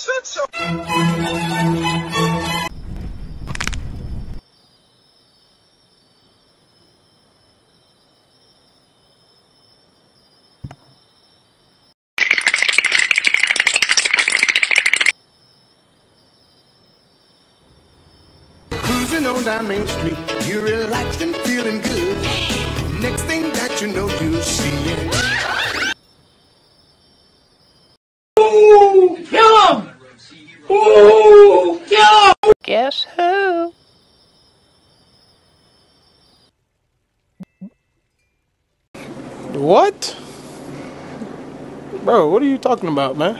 said so. Cruising on down Main Street, you're relaxed and feeling good. Next thing that you know, you see it. Ooh, kill him! Ooh, kill him! Guess who? What? Bro, what are you talking about, man?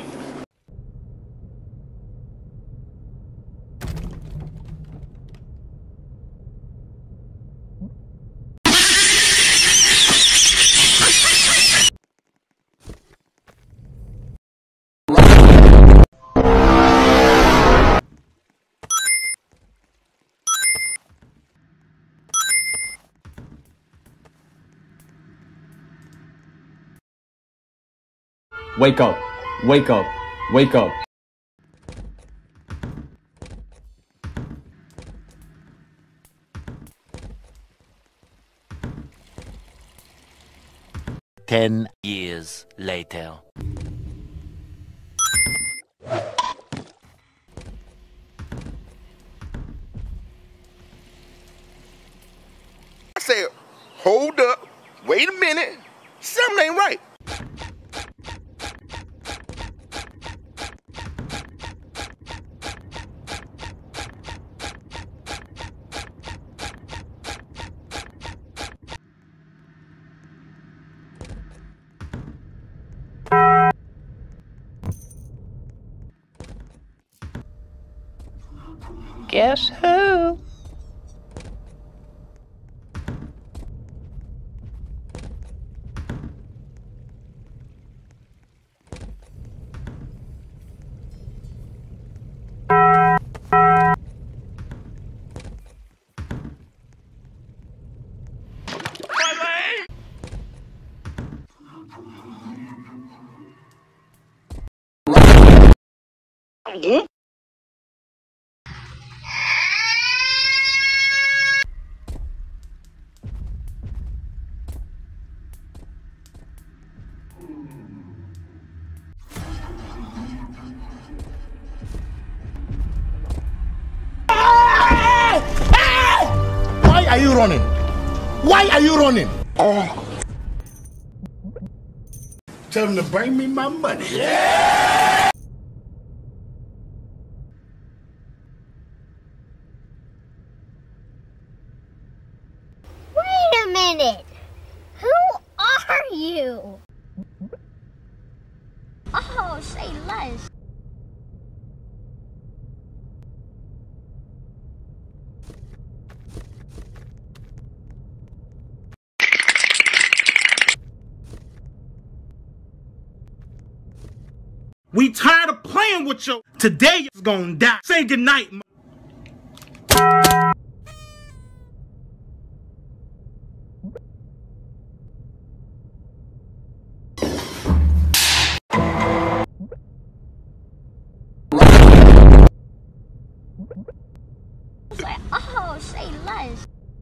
Wake up, wake up, wake up. Ten years later. I said, hold up, wait a minute, something ain't right. Guess who? Why are you running? Why are you running? Tell them to bring me my money. Yeah! Wait a minute! Who are you? Oh, say less. We tired of playing with you. Today is gonna die. Say goodnight. Oh, say less.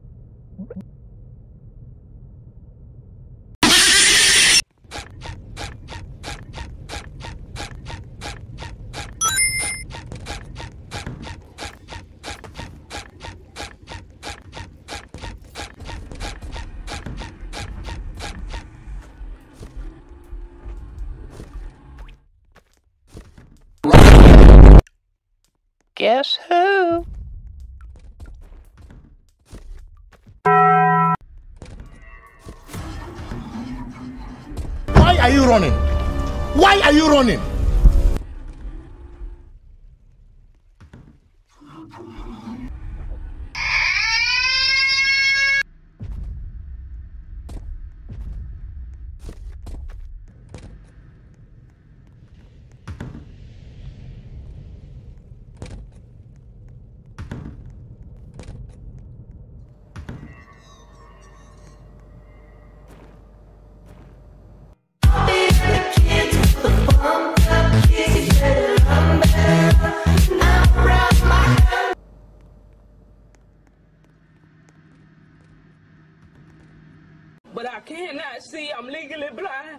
Guess who? Why are you running? Why are you running? The kids with the bum. see, I'm legally blind.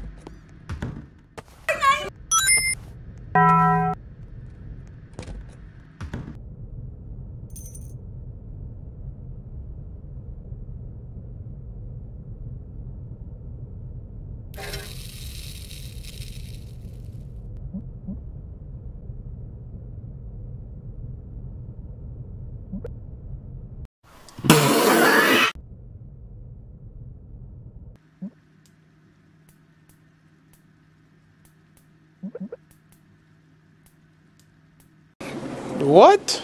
What?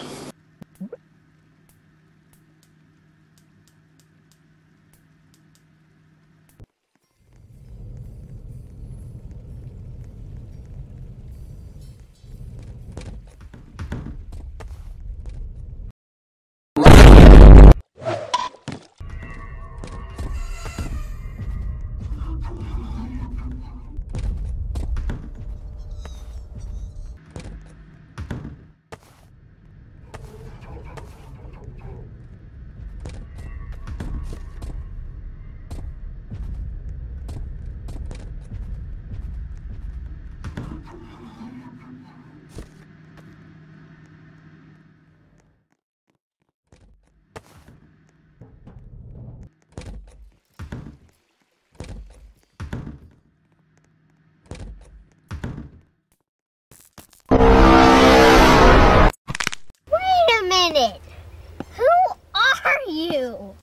Wait a minute. Who are you?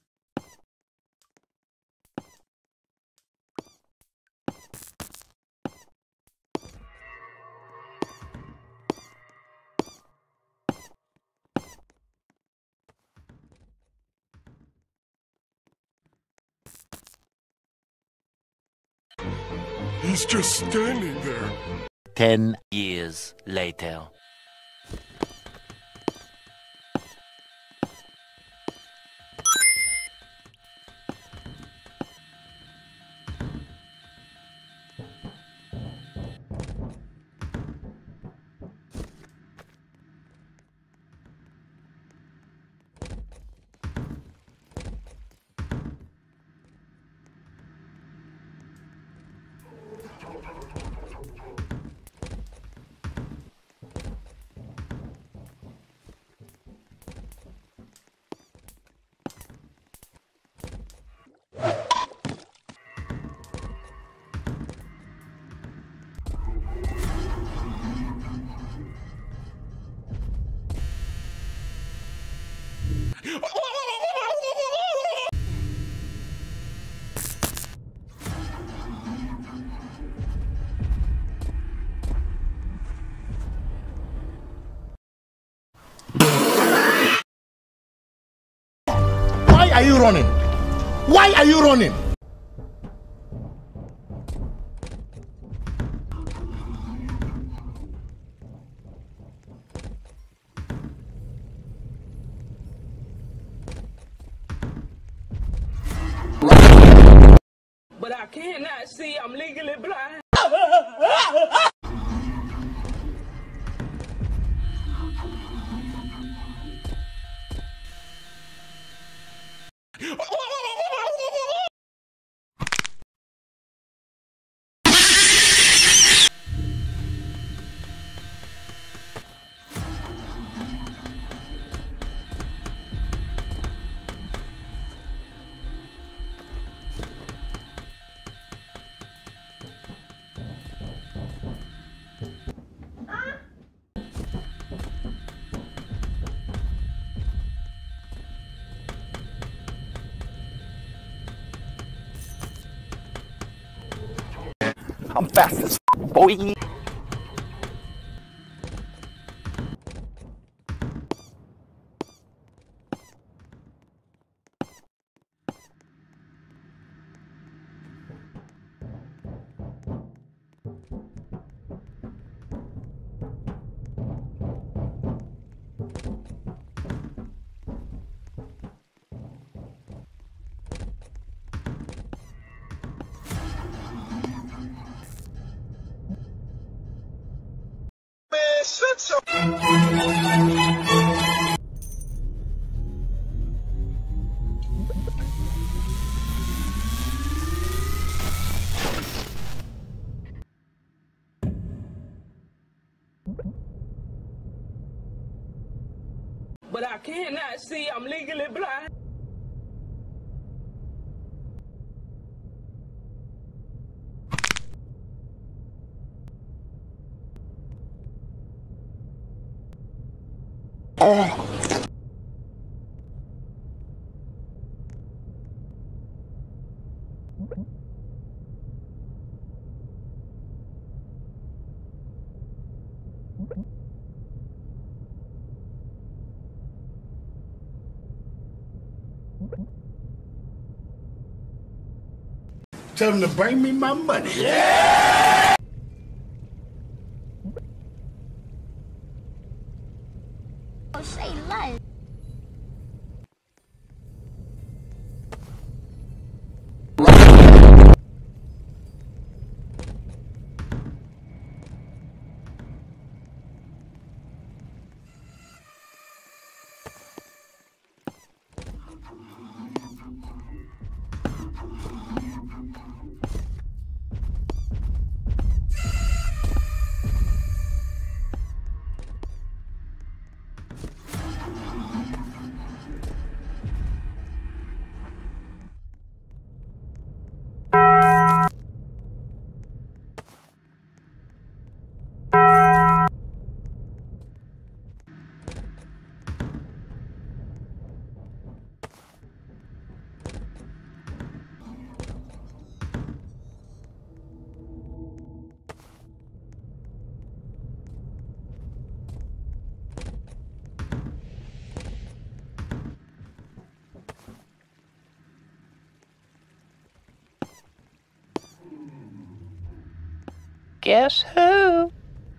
He's just standing there. 10 years later. Why are you running? Why are you running? But I cannot see, I'm legally blind. I'm fast as boy. but I cannot see. I'm legally blind. Tell them to bring me my money. Oh, say less. Guess who?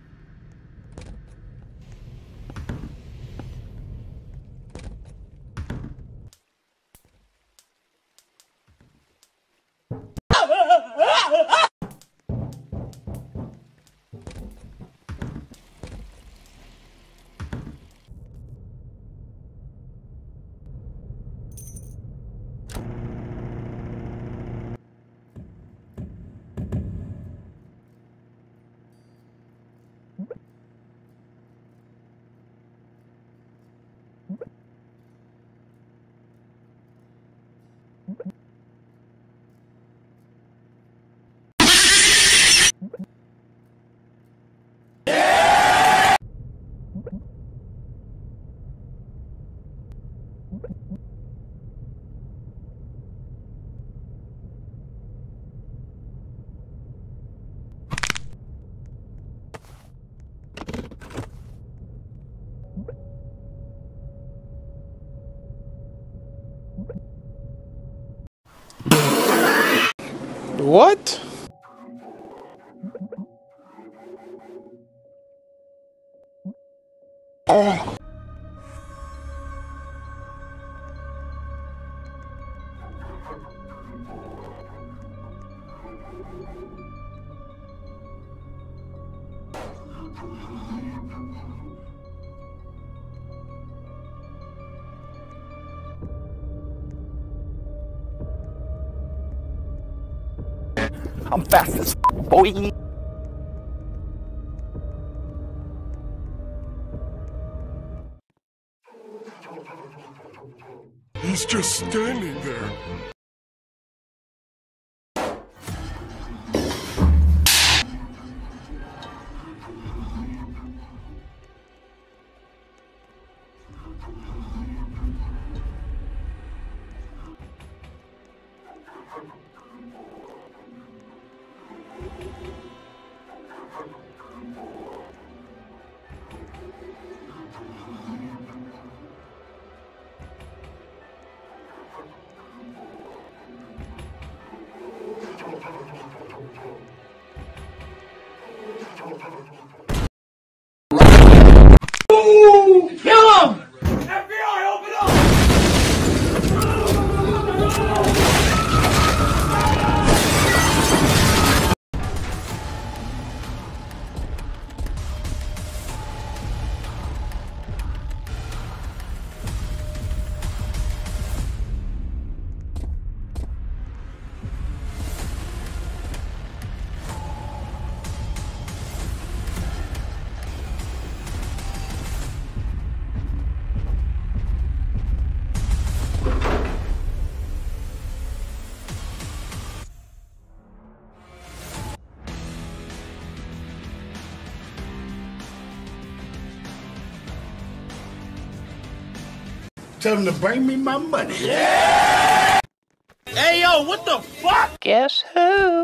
What? I'm fast as boy. He's just standing there. Tell him to bring me my money. Hey, yo, what the fuck? Guess who?